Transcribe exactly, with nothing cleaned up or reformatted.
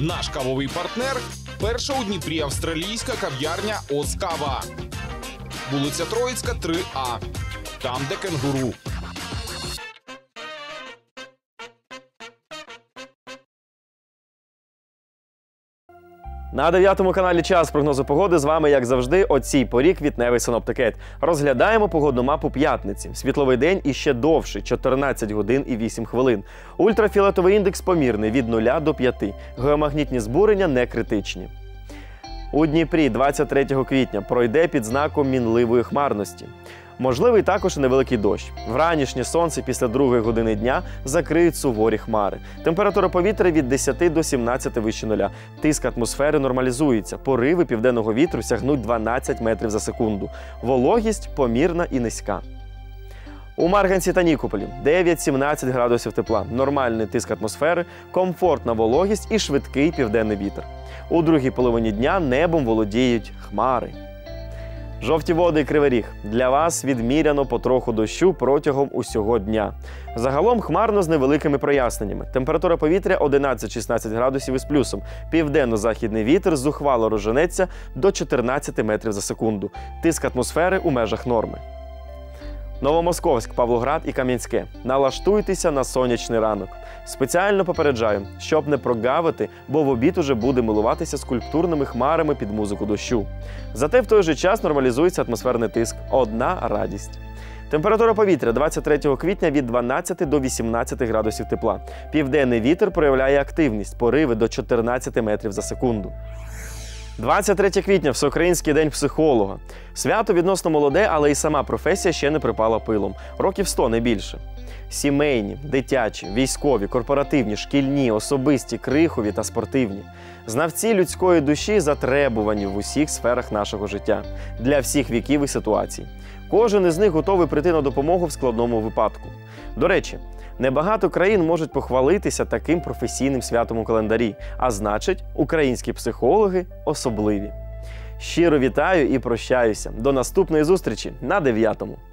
Наш кавовий партнер – перша у Дніпрі австралійська кав'ярня «Оскава». Вулиця Троїцька, три А. Там, де кенгуру. На дев'ятому каналі «Час» прогнозу погоди. З вами, як завжди, о цій порі квітневий синоптикет. Розглядаємо погодну мапу п'ятниці. Світловий день іще довший – чотирнадцять годин і вісім хвилин. Ультрафіолетовий індекс помірний – від нуля до п'яти. Геомагнітні збурення не критичні. У Дніпрі двадцять третього квітня пройде під знаком мінливої хмарності. Можливий також і невеликий дощ. Вранішнє сонце після другої години дня закриють суворі хмари. Температура повітря від десяти до сімнадцяти вище нуля. Тиск атмосфери нормалізується. Пориви південного вітру сягнуть дванадцять метрів за секунду. Вологість помірна і низька. У Марганці та Нікополі дев'ять-сімнадцять градусів тепла. Нормальний тиск атмосфери, комфортна вологість і швидкий південний вітер. У другій половині дня небом володіють хмари. Жовті води і Кривий Ріг. Для вас відміряно потроху дощу протягом усього дня. Загалом хмарно з невеликими проясненнями. Температура повітря одинадцять-шістнадцять градусів із плюсом. Південно-західний вітер зухвало розженеться до чотирнадцяти метрів за секунду. Тиск атмосфери у межах норми. Новомосковськ, Павлоград і Кам'янське. Налаштуйтеся на сонячний ранок. Спеціально попереджаю, щоб не прогавити, бо в обід уже буде милуватися скульптурними хмарами під музику дощу. Зате в той же час нормалізується атмосферний тиск. Одна радість. Температура повітря двадцять третього квітня від дванадцяти до вісімнадцяти градусів тепла. Південний вітер проявляє активність, пориви до чотирнадцяти метрів за секунду. двадцять третє квітня – Всеукраїнський день психолога. Свято відносно молоде, але і сама професія ще не припала пилом. Років сто, не більше. Сімейні, дитячі, військові, корпоративні, шкільні, особисті, крихові та спортивні. Знавці людської душі затребувані в усіх сферах нашого життя. Для всіх віків і ситуацій. Кожен із них готовий прийти на допомогу в складному випадку. До речі, небагато країн можуть похвалитися таким професійним святом у календарі, а значить, українські психологи особливі. Щиро вітаю і прощаюся. До наступної зустрічі на дев'ятому.